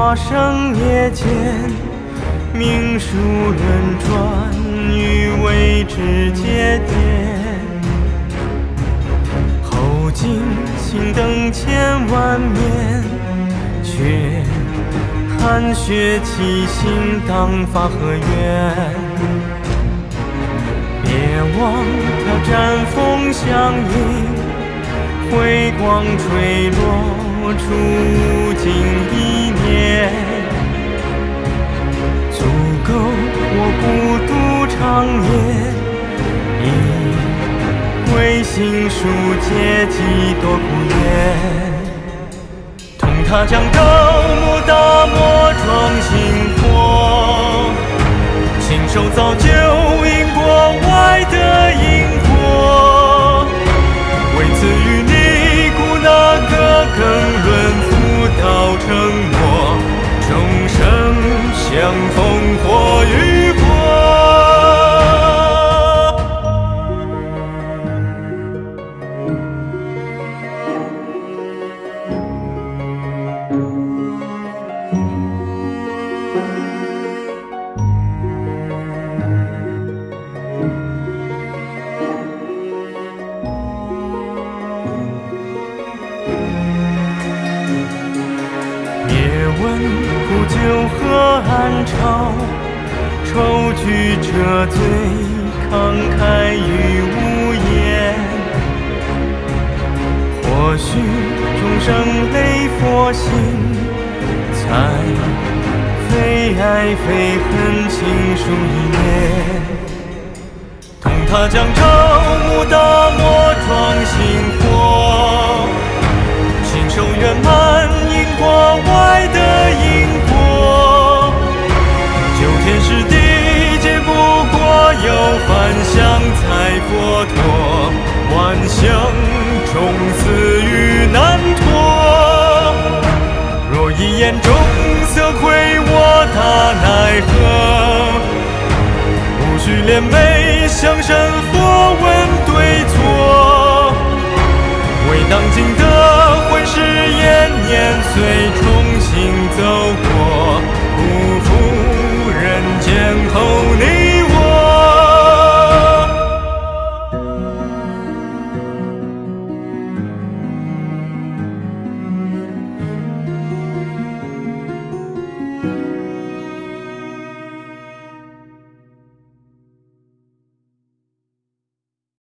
化生夜间，命数轮转，于未知节点。后尽心等千万年，却含血气心当发何缘？别忘他战风相迎，辉光垂落，出尽一年，足够我孤独长夜，以归心疏解几多苦怨。同他将斗木大漠壮星火，亲手造就因果外的因果，为此与你故那个更轮辅导成我，终生相逢或与过。苦酒何安朝，愁举这醉，慷慨于无言。或许众生累佛心，才非爱非恨情疏一念。同他将朝暮大漠壮星火，亲手圆满因果外的因果，九天十地皆不过有梵香才佛陀，万象终死于难脱。若一眼中色亏我他奈何，无需怜美向神佛问对错，为当今的混世延年岁重新走过，不负人间厚宁。